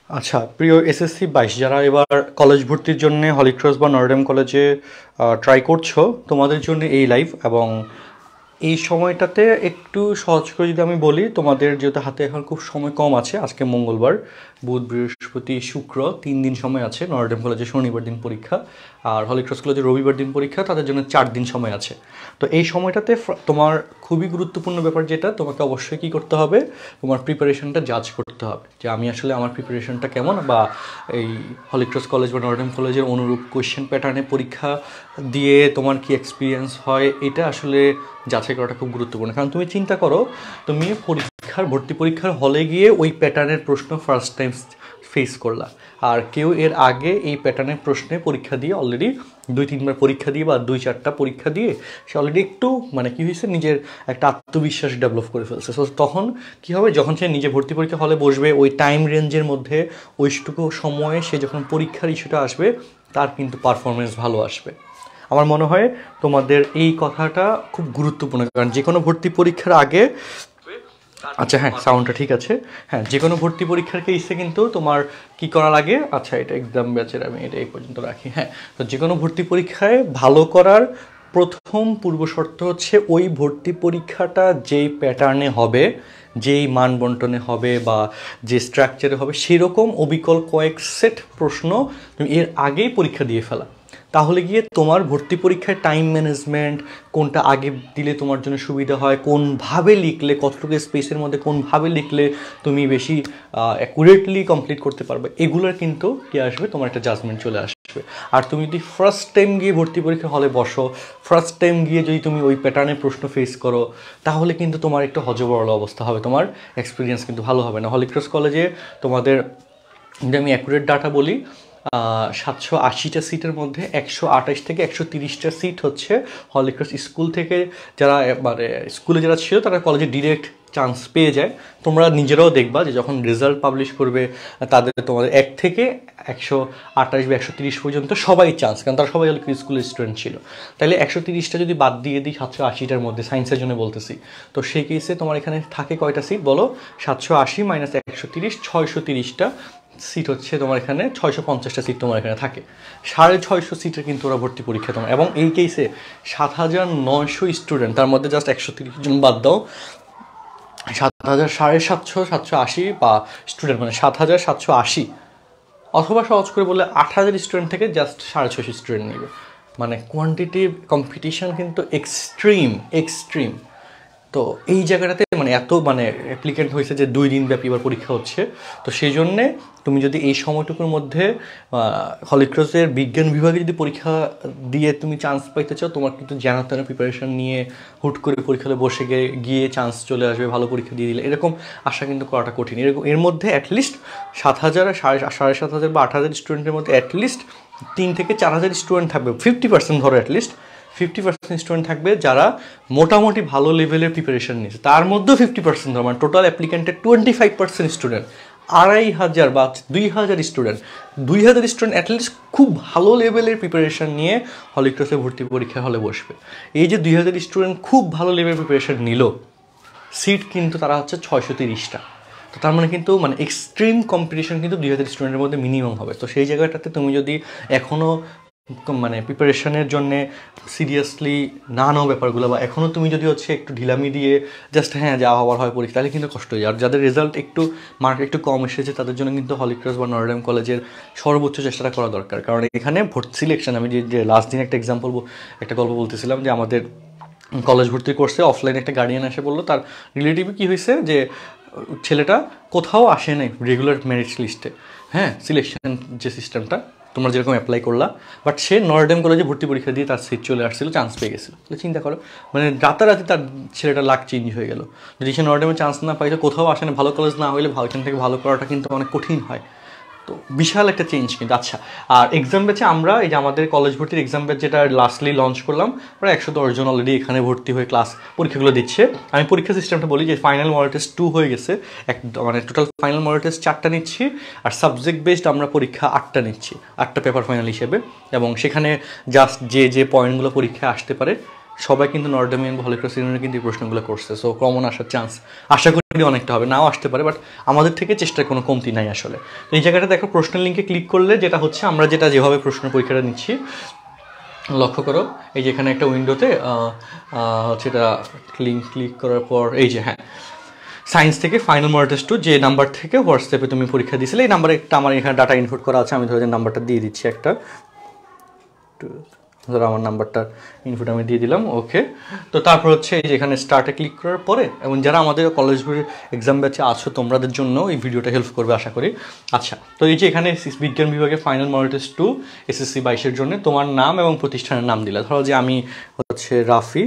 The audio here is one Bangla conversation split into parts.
আচ্ছা, প্রিয় এসএসসি 22 যারা এবার কলেজ ভর্তির জন্য হলিক্রস বা নটরডেম কলেজে ট্রাই করছো, তোমাদের জন্য এই লাইভ। এবং এই সময়টাতে একটু সহজ করে যদি আমি বলি, তোমাদের যেহেতু হাতে এখন খুব সময় কম আছে, আজকে মঙ্গলবার, বুধ বৃহস্পতি শুক্র 3 দিন সময় আছে। নটরডেম কলেজে শনিবার দিন পরীক্ষা, আর হলিক্রস কলেজে রবিবার দিন পরীক্ষা, তাদের জন্য 4 দিন সময় আছে। তো এই সময়টাতে তোমার খুবই গুরুত্বপূর্ণ ব্যাপার যেটা তোমাকে অবশ্যই কী করতে হবে, তোমার প্রিপারেশনটা জাজ করতে হবে যে আমি আসলে আমার প্রিপারেশনটা কেমন, বা এই হলিক্রস কলেজ বা নটরডেম কলেজের অনুরূপ কোয়েশ্চেন প্যাটার্নে পরীক্ষা দিয়ে তোমার কি এক্সপিরিয়েন্স হয়, এটা আসলে যাচাই করাটা খুব গুরুত্বপূর্ণ। কারণ তুমি চিন্তা করো, তুমি ভর্তি পরীক্ষার হলে গিয়ে ওই প্যাটার্নের প্রশ্ন ফার্স্ট টাইম ফেস করলা, আর কেউ এর আগে এই প্যাটার্নের প্রশ্নে পরীক্ষা দিয়ে অলরেডি 2-3বার পরীক্ষা দিয়ে বা 2-4টা পরীক্ষা দিয়ে সে অলরেডি একটু মানে কী হয়েছে, নিজের একটা আত্মবিশ্বাস ডেভেলপ করে ফেলছে। সো তখন কী হবে, যখন সে নিজে ভর্তি পরীক্ষা হলে বসবে, ওই টাইম রেঞ্জের মধ্যে ওইটুকু সময়ে সে যখন পরীক্ষার ইস্যুটা আসবে, তার কিন্তু পারফরমেন্স ভালো আসবে। আমার মনে হয় তোমাদের এই কথাটা খুব গুরুত্বপূর্ণ, কারণ যে কোনো ভর্তি পরীক্ষার আগে, আচ্ছা হ্যাঁ সাউন্ডটা ঠিক আছে, হ্যাঁ যে কোনো ভর্তি পরীক্ষার কেসে কিন্তু তোমার কি করা লাগে, আচ্ছা এটা এক্সাম ব্যাচের আমি এটা এই পর্যন্ত রাখি। হ্যাঁ, তো যে কোনো ভর্তি পরীক্ষায় ভালো করার প্রথম পূর্ব শর্ত হচ্ছে ওই ভর্তি পরীক্ষাটা যেই প্যাটার্নে হবে, যেই মান বন্টনে হবে বা যে স্ট্রাকচারে হবে, সেরকম অবিকল কয়েক সেট প্রশ্ন তুমি এর আগেই পরীক্ষা দিয়ে ফেলা। তাহলে গিয়ে তোমার ভর্তি পরীক্ষায় টাইম ম্যানেজমেন্ট কোনটা আগে দিলে তোমার জন্য সুবিধা হয়, কোনভাবে লিখলে, কতটুকু স্পেসের মধ্যে কোনভাবে লিখলে তুমি বেশি অ্যাকুরেটলি কমপ্লিট করতে পারবে, এগুলোর কিন্তু কি আসবে, তোমার একটা জাজমেন্ট চলে আসবে। আর তুমি যদি ফার্স্ট টাইম গিয়ে ভর্তি পরীক্ষা হলে বসো, ফার্স্ট টাইম গিয়ে যদি তুমি ওই প্যাটার্নের প্রশ্ন ফেস করো, তাহলে কিন্তু তোমার একটু হজবরল অবস্থা হবে, তোমার এক্সপিরিয়েন্স কিন্তু ভালো হবে না। হলিক্রস কলেজে তোমাদের, যদি আমি অ্যাকুরেট ডাটা বলি, 780টা সিটের মধ্যে 128 থেকে 130টা সিট হচ্ছে হলিক্রস স্কুল থেকে, যারা মানে স্কুলে যারা ছিল তারা কলেজে ডিরেক্ট চান্স পেয়ে যায়। তোমরা নিজেরাও দেখবা যে যখন রেজাল্ট পাবলিশ করবে, তাদের তোমাদের 1 থেকে 128 বা 130 পর্যন্ত সবাই চান্স, কারণ তারা সবাই হলিক্রস স্কুলের স্টুডেন্ট ছিল। তাহলে 130টা যদি বাদ দিয়ে দিই 780টার মধ্যে, সায়েন্সের জন্য বলতেছি, তো সেই কেসে তোমার এখানে থাকে কয়টা সিট বলো, 780 মাইনাস 130, 630টা সিট হচ্ছে তোমার এখানে, 650টা সিট তোমার এখানে থাকে। 650 সিটের কিন্তু ওরা ভর্তি পরীক্ষা তোমার, এবং এই কেসে 7900 স্টুডেন্ট, তার মধ্যে জাস্ট 130 জন বাদ দাও, 7,780 বা স্টুডেন্ট, মানে 7,780, অথবা সহজ করে বললে 8,000 স্টুডেন্ট থেকে জাস্ট 650 স্টুডেন্ট নেবে। মানে কোয়ান্টিটিভ কম্পিটিশন কিন্তু এক্সট্রিম এক্সট্রিম। তো এই জায়গাটাতে মানে এত মানে অ্যাপ্লিকেন্ট হয়েছে যে 2 দিন ব্যাপী এবার পরীক্ষা হচ্ছে। তো সেই জন্যে তুমি যদি এই সময়টুকুর মধ্যে হলিক্রসের বিজ্ঞান বিভাগে যদি পরীক্ষা দিয়ে তুমি চান্স পাইতে চাও, তোমার কিন্তু জানাতেন প্রিপারেশন নিয়ে হুট করে পরীক্ষাতে বসে গিয়ে চান্স চলে আসবে, ভালো পরীক্ষা দিয়ে দিলে, এরকম আশা কিন্তু করাটা কঠিন। এরকম এর মধ্যে অ্যাটলিস্ট 7,000, 7,500 বা 8,000 স্টুডেন্টের মধ্যে অ্যাটলিস্ট 3 থেকে 4,000 স্টুডেন্ট থাকবে, 50% ধরো, অ্যাটলিস্ট 50% স্টুডেন্ট থাকবে যারা মোটামুটি ভালো লেভেলের প্রিপারেশন নিয়েছে। তার মধ্যেও 50% ধরো, মানে টোটাল অ্যাপ্লিকেন্টের 25% স্টুডেন্ট, 2,500 বা 2,000 স্টুডেন্ট, 2,000 স্টুডেন্ট অ্যাটলিস্ট খুব ভালো লেভেলের প্রিপারেশন নিয়ে হলিক্রসে ভর্তি পরীক্ষা হলে বসবে। এই যে 2,000 স্টুডেন্ট খুব ভালো লেভেলের প্রিপারেশন নিল, সিট কিন্তু তারা হচ্ছে 630টা। তো তার মানে কিন্তু মানে এক্সট্রিম কম্পিটিশন কিন্তু 2,000 স্টুডেন্টের মধ্যে মিনিমাম হবে। তো সেই জায়গাটাতে তুমি যদি এখনও মানে প্রিপারেশনের জন্যে সিরিয়াসলি না নাও ব্যাপারগুলো, বা এখনও তুমি যদি হচ্ছে একটু ঢিলামি দিয়ে জাস্ট হ্যাঁ যা হওয়ার হয় পরীক্ষা, তাহলে কিন্তু কষ্ট হয়ে যায়। আর যাদের রেজাল্ট একটু মার্ক একটু কম এসেছে, তাদের জন্য কিন্তু হলিক্রস বা নটরডেম কলেজের সর্বোচ্চ চেষ্টাটা করা দরকার। কারণ এখানে ভর্তি সিলেকশন, আমি যে লাস্ট দিন একটা এক্সাম্পল, একটা গল্প বলতেছিলাম যে আমাদের কলেজ ভর্তি কোর্সে অফলাইনে একটা গার্ডিয়ান এসে বললো তার রিলেটিভে কী হয়েছে, যে ছেলেটা কোথাও আসে নাই রেগুলার মেরিট লিস্টে, হ্যাঁ সিলেকশন যে সিস্টেমটা তোমরা যেরকম অ্যাপ্লাই করলা, বাট সে নটরডেম কলেজে ভর্তি পরীক্ষা দিয়ে তার সিট চলে আসছিল, চান্স পেয়ে গেছিলো। তাহলে চিন্তা করো, মানে রাতারাতি তার ছেলেটা লাক চেঞ্জ হয়ে গেল। যদি সে নটরডেমে চান্স না পাইতো, কোথাও আসে না, ভালো কলেজ না হলে এখান থেকে ভালো করাটা কিন্তু অনেক কঠিন হয়। তো বিশাল একটা চেঞ্জ কিন্তু। আচ্ছা, আর এক্সাম ব্যাচে আমরা এই যে আমাদের কলেজ ভর্তির এক্সাম ব্যাচ যেটা লাস্টলি লঞ্চ করলাম, প্রায় 110 জন অলরেডি এখানে ভর্তি হয়ে ক্লাস পরীক্ষাগুলো দিচ্ছে। আমি পরীক্ষা সিস্টেমটা বলি যে ফাইনাল মডেল টেস্ট 2 হয়ে গেছে, মানে টোটাল ফাইনাল মডেল টেস্ট 4টা নিচ্ছি, আর সাবজেক্ট বেসড আমরা পরীক্ষা 8টা নিচ্ছি, 8টা পেপার ফাইনাল হিসেবে। এবং সেখানে জাস্ট যে পয়েন্টগুলো পরীক্ষায় আসতে পারে সবাই কিন্তু নটরডেম হলিক্রস ইউনিয়নে কিন্তু এই প্রশ্নগুলো করছে, সো কমন আসার চান্স আশা করি অনেকটা হবে, নাও আসতে পারে, বাট আমাদের থেকে চেষ্টার কোনো কমতি নাই আসলে। তো এই জায়গাটা দেখো প্রশ্নের লিঙ্কে ক্লিক করলে যেটা হচ্ছে, আমরা যেটা যেভাবে প্রশ্ন পরীক্ষাটা নিচ্ছি লক্ষ্য করো, এই যে এখানে একটা উইন্ডোতে হচ্ছে এটা ক্লিক করার পর এই যে হ্যাঁ সায়েন্স থেকে ফাইনাল মডেল টেস্ট 2 যে নাম্বার থেকে হোয়াটসঅ্যাপে তুমি পরীক্ষা দিয়েছিলে, এই নাম্বারে একটা আমার এখানে ডাটা ইনপুট করা আছে, আমি ধরো যে নাম্বারটা দিয়ে দিচ্ছি একটা, ধরো আমার নাম্বারটা ইনপুট আমি দিয়ে দিলাম। ওকে, তো তারপর হচ্ছে এই যে এখানে স্টার্টে ক্লিক করার পরে, এবং যারা আমাদের কলেজ এক্সাম ব্যাচে আছো তোমাদের জন্য এই ভিডিওটা হেল্প করবে আশা করি। আচ্ছা, তো এই যে এখানে বিজ্ঞান বিভাগে ফাইনাল মডেল টেস্ট 2 SSC 22-এর জন্য তোমার নাম এবং প্রতিষ্ঠানের নাম দিলা, ধরো যে আমি হচ্ছে রাফি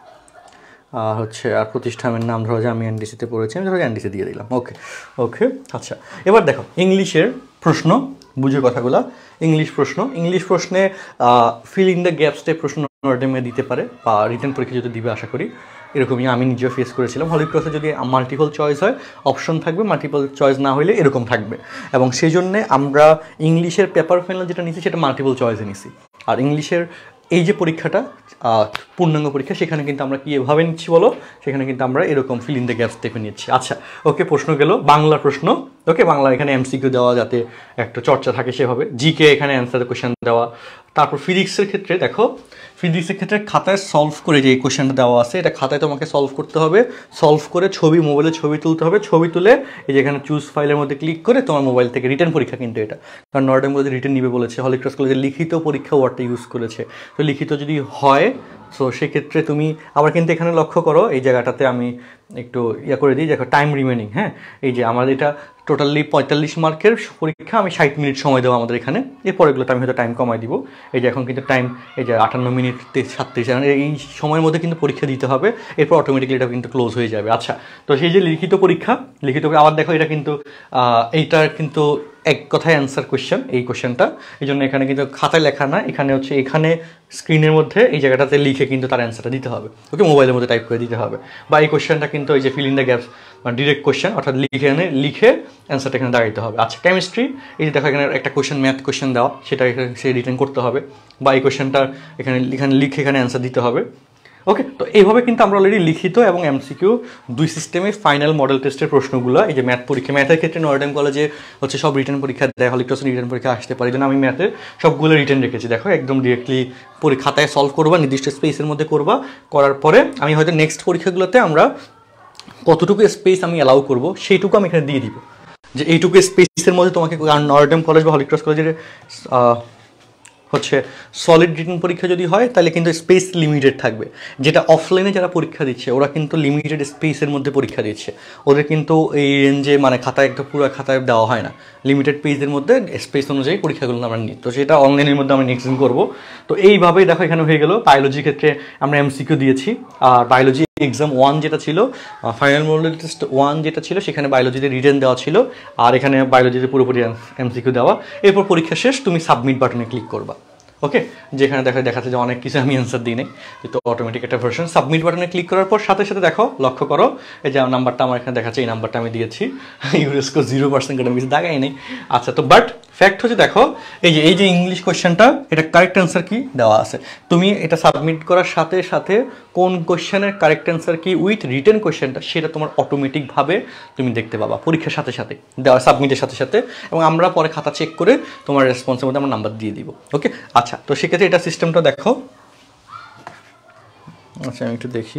হচ্ছে, আর প্রতিষ্ঠানের নাম ধরো যে আমি এনডিসিতে পড়েছি, আমি ধরো এনডিসি দিয়ে দিলাম। ওকে ওকে, আচ্ছা এবার দেখো ইংলিশের প্রশ্ন, বুঝে কথাগুলো। ইংলিশ প্রশ্নে fill in the gaps type প্রশ্ন নটরডেমে দিতে পারে, বা রিটেন পরীক্ষা যদি দিবে আশা করি, এরকমই আমি নিজেও ফেস করেছিলাম। হলিক্রসে যদি মাল্টিপল চয়েস হয় অপশন থাকবে, মাল্টিপল চয়েস না হলে এরকম থাকবে, এবং সেই জন্যে আমরা ইংলিশের পেপার ফাইনাল যেটা নিছি সেটা মাল্টিপল চয়েসে নিছি। আর ইংলিশের এই যে পরীক্ষাটা পূর্ণাঙ্গ পরীক্ষা, সেখানে কিন্তু আমরা কীভাবে নিচ্ছি বলো, সেখানে কিন্তু আমরা এরকম ফিল ইন দ্য গ্যাপস টাইপে নিচ্ছি। আচ্ছা ওকে, প্রশ্ন গেল। বাংলা প্রশ্ন, ওকে বাংলা এখানে MCQ দেওয়া যাতে একটা চর্চা থাকে সেভাবে, জিকে এখানে অ্যান্সার কোয়েশ্চেন দেওয়া। তারপর ফিজিক্সের ক্ষেত্রে দেখো, ফিজিক্সের ক্ষেত্রে খাতায় সলভ করে যে এই কোয়েশ্চেনটা দেওয়া আছে, এটা খাতায় তোমাকে সলভ করতে হবে, সলভ করে মোবাইলে ছবি তুলতে হবে, ছবি তুলে এই যে এখানে চুজ ফাইলের মধ্যে ক্লিক করে তোমার মোবাইল থেকে রিটেন পরীক্ষা কিন্তু এটা, কারণ নটরডেম কলেজে রিটেন নিবে বলেছে, হলিক্রস কলেজে লিখিত পরীক্ষা ওয়ার্ডটা ইউজ করেছে, তো লিখিত যদি হয় সো সেক্ষেত্রে তুমি আবার কিন্তু এখানে লক্ষ্য করো এই জায়গাটাতে আমি একটু করে দিই, দেখো টাইম রিমেনিং, হ্যাঁ এই যে আমাদের এটা টোটালি 45 মার্কের পরীক্ষা, আমি 60 মিনিট সময় দেবো আমাদের এখানে, এরপরেগুলোতে আমি হয়তো টাইম কমাই দিব। এই যে এখন কিন্তু টাইম এই যে 58 মিনিট 37, এই সময়ের মধ্যে কিন্তু পরীক্ষা দিতে হবে, এরপর অটোমেটিকলি এটা কিন্তু ক্লোজ হয়ে যাবে। আচ্ছা, তো সেই যে লিখিত পরীক্ষা আবার দেখো এটা কিন্তু এইটা কিন্তু এক কথায় অ্যান্সার কোয়েশ্চেন, এই কোয়েশ্চেনটা এই জন্য এখানে কিন্তু খাতায় লেখা না, এখানে হচ্ছে এখানে স্ক্রিনের মধ্যে এই জায়গাটাতে লিখে কিন্তু তার অ্যান্সারটা দিতে হবে, ওকে মোবাইলের মধ্যে টাইপ করে দিতে হবে। বা এই কোয়েশ্চেনটা কিন্তু এই যে ফিল ইন দ্য গ্যাপস মানে ডিরেক্ট কোয়েশ্চেন, অর্থাৎ লিখে অ্যান্সারটা এখানে দাঁড়াইতে হবে। আচ্ছা, কেমিস্ট্রি, এই যে দেখো এখানে একটা কোয়েশ্চেন ম্যাথ কোয়েশ্চেন দেওয়া, সেটা এখানে সে রিটার্ন করতে হবে, বা এই কোয়েশ্চেনটা এখানে লিখে এখানে অ্যান্সার দিতে হবে। ওকে, তো এইভাবে কিন্তু আমরা অলরেডি লিখিত এবং MCQ দুই সিস্টেমে ফাইনাল মডেল টেস্টের প্রশ্নগুলো, এই যে ম্যাথ পরীক্ষা, ম্যাথের ক্ষেত্রে নটরডেম কলেজে হচ্ছে সব রিটার্ন পরীক্ষা দেয়, হলিক্রসে রিটার্ন পরীক্ষা আসতে পারে, জন্য আমি ম্যাথের সবগুলো রিটার্ন রেখেছি। দেখো একদম ডিরেক্টলি খাতায় সলভ করবা, নির্দিষ্ট স্পেসের মধ্যে করার পরে আমি হয়তো নেক্সট পরীক্ষাগুলোতে আমরা কতটুকু স্পেস আমি অ্যালাউ করবো সেইটুকু আমি এখানে দিয়ে দিব, যে এইটুকু স্পেসের মধ্যে তোমাকে, কারণ নটরডেম কলেজ বা হলিক্রস কলেজের হচ্ছে সলিড রিটেন পরীক্ষা যদি হয় তাহলে কিন্তু স্পেস লিমিটেড থাকবে, যেটা অফলাইনে যারা পরীক্ষা দিচ্ছে ওরা কিন্তু লিমিটেড স্পেসের মধ্যে পরীক্ষা দিচ্ছে, ওদের কিন্তু এই রেঞ্জে মানে খাতায় একটা পুরো খাতায় দেওয়া হয় না, লিমিটেড পেজের মধ্যে স্পেস অনুযায়ী পরীক্ষাগুলো আমরা নিই, তো সেটা অনলাইনের মধ্যে আমরা নেক্সট দিন করবো। তো এইভাবেই দেখো এখানে হয়ে গেল। বায়োলজির ক্ষেত্রে আমরা MCQ দিয়েছি, আর বায়োলজি এক্সাম 1 যেটা ছিল, ফাইনাল মডেল টেস্ট 1 যেটা ছিল, সেখানে বায়োলজিতে রিটেন দেওয়া ছিল, আর এখানে বায়োলজিতে পুরোপুরি MCQ দেওয়া। এরপর পরীক্ষা শেষ, তুমি সাবমিট বাটনে ক্লিক করবা, ওকে, যেখানে দেখাচ্ছে যে অনেক কিছু আমি অ্যান্সার দিই নাই, তো অটোমেটিক একটা ভার্সন। সাবমিট বাটনে ক্লিক করার পর সাথে সাথে দেখো লক্ষ্য করো এই যে নাম্বারটা আমার এখানে দেখাচ্ছে, এই নাম্বারটা আমি দিয়েছি, ইউরেস্কো 0% কারণ কিছু দাগাই নেই। আচ্ছা, তো বাট ফ্যাক্ট হচ্ছে দেখো এই যে ইংলিশ কোয়েশ্চেনটা, এটা কারেক্ট অ্যান্সার কি দেওয়া আছে, তুমি এটা সাবমিট করার সাথে সাথে কোন কোয়েশ্চেনের কারেক্ট অ্যান্সার কি উইথ রিটেন কোয়েশ্চেনটা সেটা তোমার অটোমেটিকভাবে তুমি দেখতে পাবা পরীক্ষার সাথে সাথে দেওয়া, সাবমিটের সাথে সাথে, এবং আমরা পরে খাতা চেক করে তোমার রেসপন্সের মধ্যে আমরা নাম্বার দিয়ে দিব, ওকে। আচ্ছা, তো সেক্ষেত্রে এটা সিস্টেমটা দেখো। আচ্ছা, আমি একটু দেখি।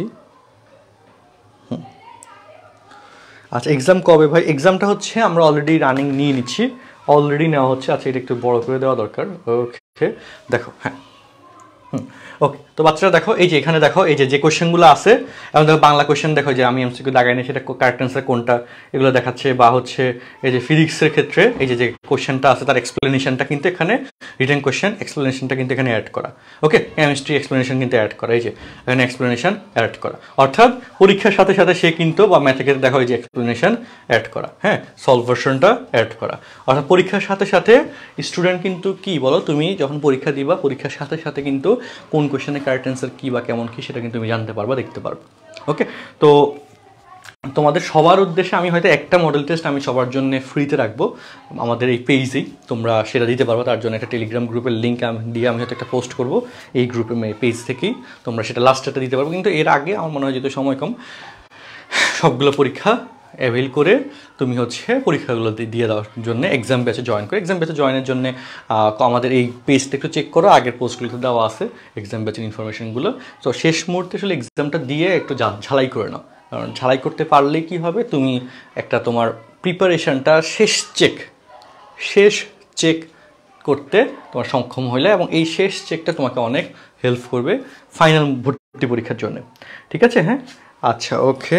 আচ্ছা, এক্সাম কবে ভাই? এক্সামটা হচ্ছে আমরা অলরেডি রানিং নিয়ে নিচ্ছি, অলরেডি নেওয়া হচ্ছে। আচ্ছা, এটা একটু বড় করে দেওয়া দরকার, ওকে দেখো, হ্যাঁ ওকে। তো বাচ্চারা দেখো এই যে এখানে দেখো এই যে কোয়েশ্চেনগুলো আছে, এবং দেখো বাংলা কোয়েশ্চেন দেখো যে আমি MCQ দাগাই নেই সেটা কারেক্ট অ্যান্সার কোনটা এগুলো দেখাচ্ছে, বা হচ্ছে এই যে ফিজিক্সের ক্ষেত্রে এই যে কোয়েশ্চেনটা আছে তার এক্সপ্লেনেশনটা কিন্তু এখানে রিটেন কোয়েশ্চেন এক্সপ্লেনেশনটা কিন্তু এখানে অ্যাড করা, ওকে। কেমিস্ট্রি এক্সপ্লেনেশন কিন্তু অ্যাড করা, এই যে এখানে এক্সপ্লেনেশন অ্যাড করা, অর্থাৎ পরীক্ষার সাথে সাথে সে কিন্তু, বা ম্যাথের ক্ষেত্রে দেখো এই যে এক্সপ্লেনেশন অ্যাড করা, হ্যাঁ সলভ ভার্সনটা অ্যাড করা, অর্থাৎ পরীক্ষার সাথে সাথে স্টুডেন্ট কিন্তু কি বলো, তুমি যখন পরীক্ষা দিবা পরীক্ষার সাথে সাথে কিন্তু কোন কোয়েশ্চেনের কারেক্ট অ্যান্সার কী বা কেমন কী সেটা কিন্তু তুমি জানতে পারবা, দেখতে পারবো, ওকে। তো তোমাদের সবার উদ্দেশ্যে আমি হয়তো একটা মডেল টেস্ট আমি সবার জন্য ফ্রিতে রাখবো আমাদের এই পেজেই, তোমরা সেটা দিতে পারবো। তার জন্য একটা টেলিগ্রাম গ্রুপের লিঙ্ক দিয়ে আমি হয়তো একটা পোস্ট করবো এই গ্রুপে পেজ থেকেই, তোমরা সেটা লাস্টটা দিতে পারবো। কিন্তু এর আগে আমার মনে হয় যেহেতু সময় কম, সবগুলো পরীক্ষা অ্যাভেল করে তুমি হচ্ছে পরীক্ষাগুলো দিয়ে দেওয়ার জন্য এক্সাম ব্যাচে জয়েন করো। এক্সাম ব্যাচে জয়েনের জন্য আমাদের এই পেজটা একটু চেক করো, আগের পোস্টগুলোতে দেওয়া আছে এক্সাম ব্যাচের ইনফরমেশনগুলো। তো শেষ মুহূর্তে আসলে এক্সামটা দিয়ে একটু ঝালাই করে নাও, কারণ ঝালাই করতে পারলে কি হবে, তুমি একটা তোমার প্রিপারেশনটা শেষ চেক করতে তোমার সক্ষম হইলে, এবং এই শেষ চেকটা তোমাকে অনেক হেল্প করবে ফাইনাল ভর্তি পরীক্ষার জন্য। ঠিক আছে? হ্যাঁ, আচ্ছা, ওকে।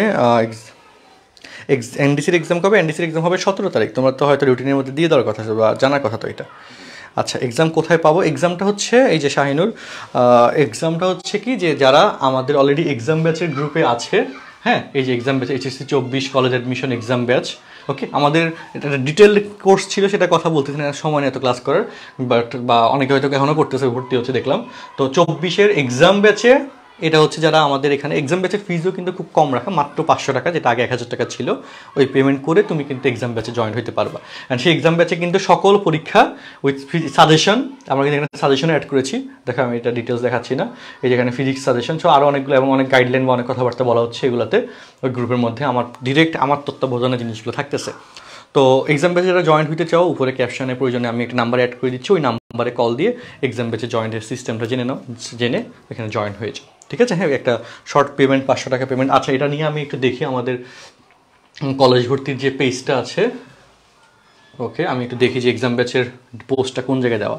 এনডিসির এক্সাম কবে? এনডিসির এক্সাম হবে 17 তারিখ। তোমরা তো হয়তো রুটিনের মধ্যে দিয়ে দেওয়ার কথা বা জানার কথা তো এটা। আচ্ছা, এক্সাম কোথায় পাবো? এক্সামটা হচ্ছে এই যে শাহিনুর, এক্সামটা হচ্ছে কি যে যারা আমাদের অলরেডি এক্সাম ব্যাচের গ্রুপে আছে, হ্যাঁ, এই যে exam batch HSC 24 college admission exam batch, okay. আমাদের এটা ডিটেল কোর্স ছিল, সেটা কথা বলতেছি না, সময় নেই এত ক্লাস করার, বা অনেকে হয়তো এখনও করতেছে, ভর্তি হচ্ছে দেখলাম। তো 24-এর এক্সাম ব্যাচে এটা হচ্ছে যারা আমাদের এখানে এক্সাম ব্যাচের ফিজও কিন্তু খুব কম রাখা, মাত্র 500 টাকা, যেটা আগে 1000 টাকা ছিল। ওই পেমেন্ট করে তুমি কিন্তু এক্সাম ব্যাচে জয়েন হতে পারবা। অ্যান্ড সেই এক্সাম ব্যাচে কিন্তু সকল পরীক্ষা উইথ সাজেশন, আমরা কিন্তু এখানে সাজেশনও অ্যাড করেছি, দেখো আমি এটা ডিটেলস দেখাচ্ছি না, এই যেখানে ফিজিক্স সাজেশন সহ আরও অনেকগুলো, এবং অনেক গাইডলাইন বা অনেক কথাবার্তা বলা হচ্ছে এগুলোতে। ওই গ্রুপের মধ্যে আমার ডিরেক্ট আমার তত্ত্বাবধানে জিনিসগুলো থাকতেছে। তো এক্সাম ব্যাচে যারা জয়েন হতে চাও, উপরে ক্যাপশনের প্রয়োজনে আমি একটা নাম্বার অ্যাড করে দিচ্ছি, ওই নাম্বারে কল দিয়ে এক্সাম ব্যাচে জয়েন্টের সিস্টেমটা জেনে এখানে জয়েন হয়ে যাও। ঠিক আছে? হ্যাঁ, একটা শর্ট পেমেন্ট 500 টাকা পেমেন্ট। আচ্ছা, এটা নিয়ে আমি একটু দেখি আমাদের কলেজ ভর্তির যে পেজটা আছে, ওকে, আমি একটু দেখি যে এক্সাম ব্যাচের পোস্টটা কোন জায়গায় দেওয়া।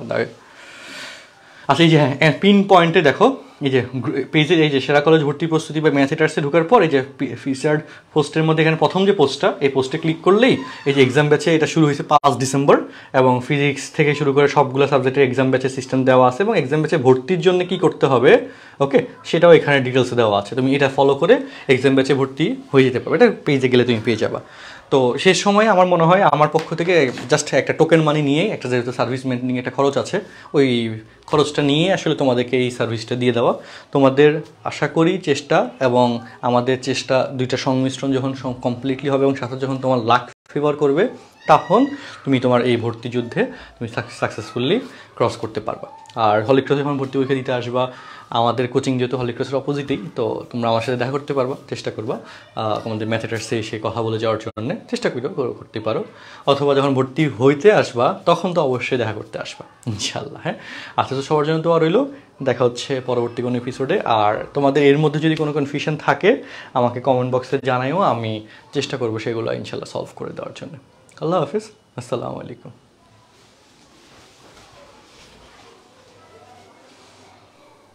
আচ্ছা, এই যে হ্যাঁ, পিন পয়েন্টে দেখো, এই যে পেজে এই যে সেরা কলেজ ভর্তি প্রস্তুতি বা ম্যাথেটার্সে ঢোকার পর এই যে ফিচার্ড পোস্টের মধ্যে এখানে প্রথম যে পোস্টটা, এই পোস্টে ক্লিক করলেই এই যে এক্সাম ব্যাচে এটা শুরু হয়েছে 5 ডিসেম্বর, এবং ফিজিক্স থেকে শুরু করে সবগুলো সাবজেক্টের এক্সাম ব্যাচের সিস্টেম দেওয়া আছে, এবং এক্সাম ব্যাচে ভর্তির জন্য কি করতে হবে, ওকে, সেটাও এখানে ডিটেলসে দেওয়া আছে। তুমি এটা ফলো করে এক্সাম ব্যাচে ভর্তি হয়ে যেতে পারবে, এটা পেজে গেলে তুমি পেয়ে যাবা। তো শেষ সময় আমার মনে হয় আমার পক্ষ থেকে জাস্ট একটা টোকেন মানি নিয়ে, একটা যেহেতু সার্ভিস মেনটেনিং একটা খরচ আছে, ওই খরচটা নিয়ে আসলে তোমাদেরকে এই সার্ভিসটা দিয়ে দেওয়া। তোমাদের আশা করি চেষ্টা এবং আমাদের চেষ্টা দুইটা সংমিশ্রণ যখন কমপ্লিটলি হবে, এবং সাথে যখন তোমার লাক ফেভার করবে, তখন তুমি তোমার এই ভর্তি যুদ্ধে তুমি সাকসেসফুলি ক্রস করতে পারবা। আর হলিক্রসে যখন ভর্তি পরীক্ষা দিতে আসবা, আমাদের কোচিং যেহেতু হলিক্রসের অপোজিটেই, তো তোমরা আমার সাথে দেখা করতে পারবা, চেষ্টা করবা তোমাদের ম্যাথেটার্সে এসে কথা বলে যাওয়ার জন্য চেষ্টা করতে পারো। অথবা যখন ভর্তি হইতে আসবা, তখন তো অবশ্যই দেখা করতে আসবা ইনশাল্লাহ। হ্যাঁ, আচ্ছা, তো সবার জন্য তো আর রইলো, দেখা হচ্ছে পরবর্তী কোনো এপিসোডে। আর তোমাদের এর মধ্যে যদি কোনো কনফিউশন থাকে আমাকে কমেন্ট বক্সে জানাইও, আমি চেষ্টা করবো সেগুলো ইনশাল্লাহ সলভ করে দেওয়ার জন্য। আল্লাহ হাফিজ, আসসালামু আলাইকুম।